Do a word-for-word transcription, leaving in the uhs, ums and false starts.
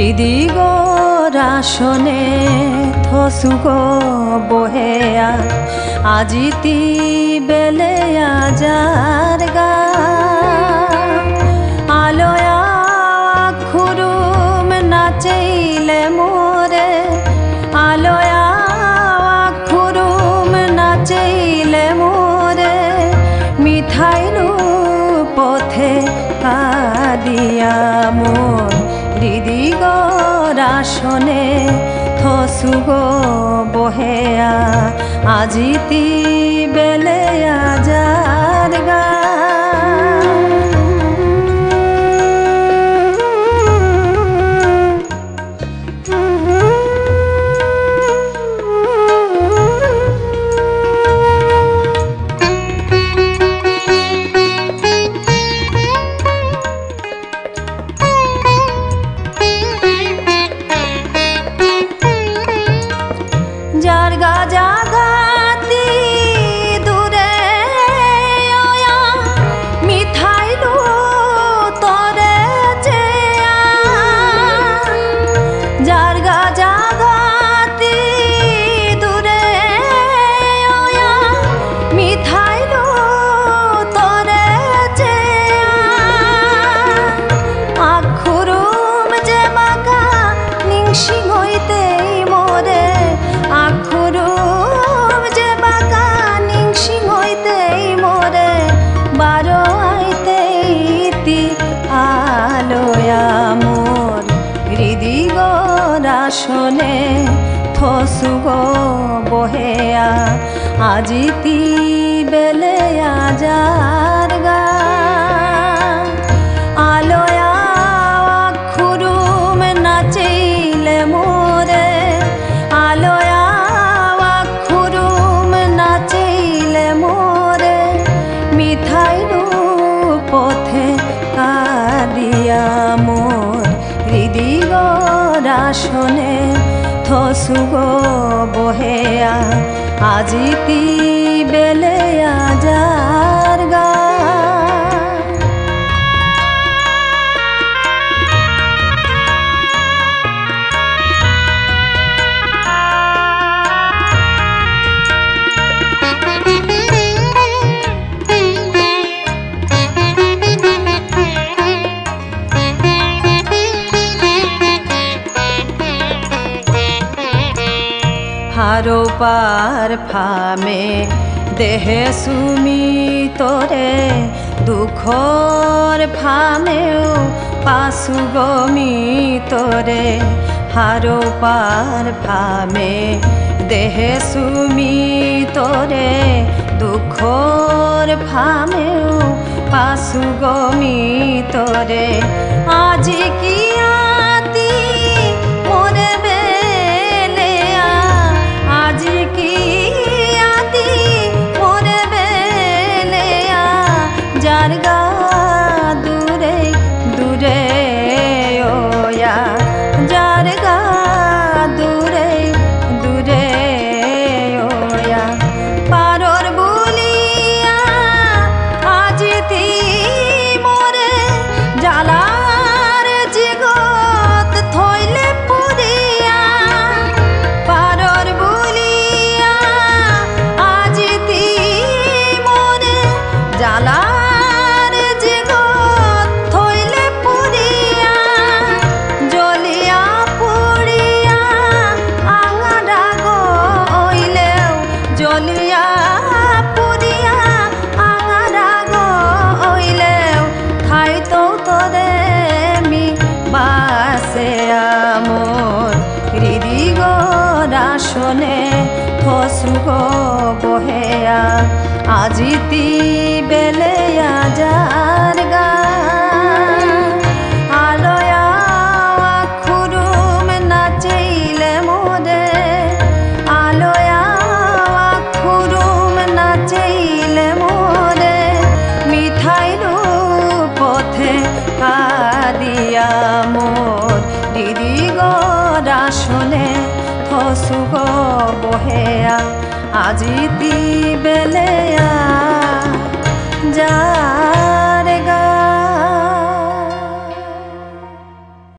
হৃদিগরাসনে থসুগ বহেয়া আজিতি বেলে আজার গা আলোয়া খুরুম নাচেইলে মোরে আলোয়া খুরুম নাচেইলে মোরে মিঠাইলু পথে কাদিয়া মোর হৃদিগরাসনে থসুগ বহেয়া আজিতি বেলে আজার গা জারগা জাগাতি দূরে ওয়া মিঠাইলু তরে চেয়া জারগা জাগাতি দূরে ওয়া মিঠাইলু তরে চেয়া আখুরুম যে বাগা নিংসিং হইতেই মোরে আখুরুম যে বাগা নিংসিং হইতেই মোরে বারো আইতেইতি আলোয়া মোর হৃদিগরাসনে থসুগ বহেয়া আজিতি বেলে আজার গা আলোয়া খুরুম নাচেইলে মোরে আলোয়া খুরুম নাচেইলে মোরে মিঠাইলু পথে কাদিয়া মোর হৃদিগরাসনে থসুগ বহেয়া আজিতি বেলে আজার গা হারো পার ফামে দেহে সুমি তোরে দুঃখর ফামেও পাশু গমি তোরে হারো পার ফামে দেহে সুমি তোরে দুঃখর ফামেও পাশু গমি তোরে আজি কি আতি মোরে আজি কি আতি মোরে বেলেয়া জারগা দূরে দূরে ওয়া জারগা দূরে দূরে ওয়া পারর বলিয়া আজিতি মোরে জালার জিগত থইলে পুরিয়া পারর জালার জিগত থইলে পুরিয়া জ্বলিয়া পুড়িয়া আঙারা গইলেও জ্বলিয়া পুড়িয়া আঙারা গইলেও খাইতো তোরে মি বাসে মোর হৃদিগরাসনে থসুগ বহেয়া আজিতি বেলে আজার গা আলোয়া খুরুম নাচেইলে মোরে আলোয়া খুরুম নাচেইলে মোরে মিঠাইলু পথে কাদিয়া মোর হৃদিগরাসনে থসুগ বহেয়া আজিতি বেলে